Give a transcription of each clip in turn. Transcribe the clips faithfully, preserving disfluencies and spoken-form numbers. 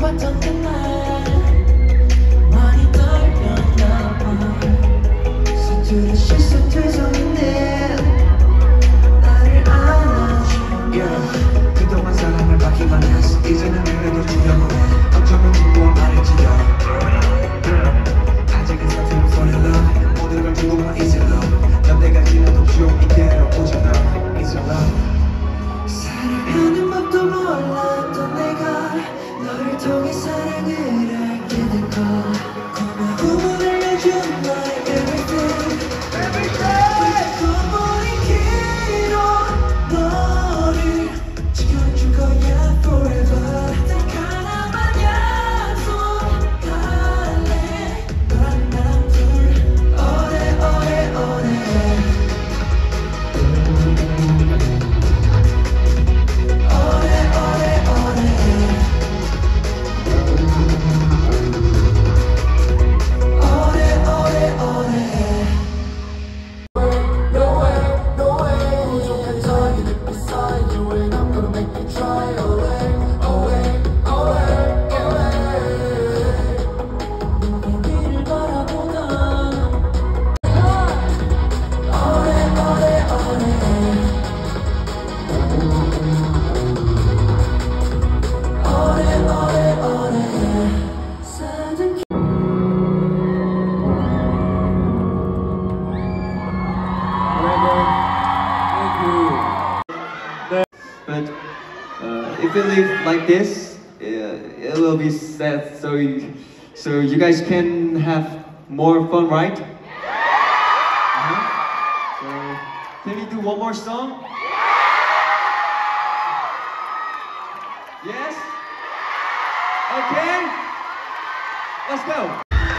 봤던 그날 많이 떨렸나 봐. 서투른 실수 투성이네 나를 안아줘. yeah. 그동안 사랑을 받기만 했어. 이제는 내가 더 주려고 해. 어쩌면 진보한 말일지도 아직은 사투른 fall in love. 모든 걸 주고만 easy love. 넌 내가 지나도 쭉 이대로 오잖아 easy love. 사랑하는 법도 몰랐던 내가 너를 통해 사랑을 알게 된 거. 고마움을 알려준 my everything everything. 꿈버린 길로 너를 지켜줄 거야 forever. 딱 하나만 약속할래. 너랑 나랑 둘 오래 오래 오래. But uh, if you live like this, uh, it will be sad. So, you, so you guys can have more fun, right? Uh-huh. So, can we do one more song? Yes? Okay. Let's go.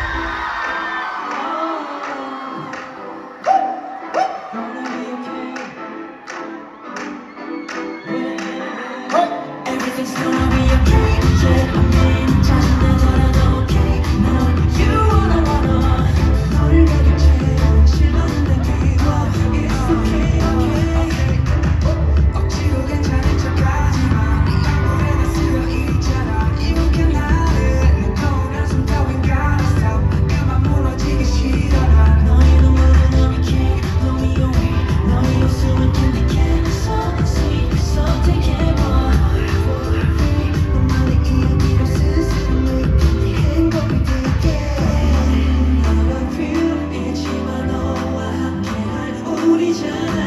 Everything's gonna be okay. Yeah, I mean, 자신내더라도 okay. Now you wanna wanna 너를 가진 채로 실망된 기억. It's okay, okay. 억지로 괜찮은 척하지마. 네 얼굴에 다 쓰여있잖아. 이렇게 나를 내 거울에 숨 따윈 gotta stop. 그만 무너지기 싫어 난. 너의 눈물은 너의 king, 너의 away. 너의 웃음은 candy cane. So sweet, so take it all. 우리 잘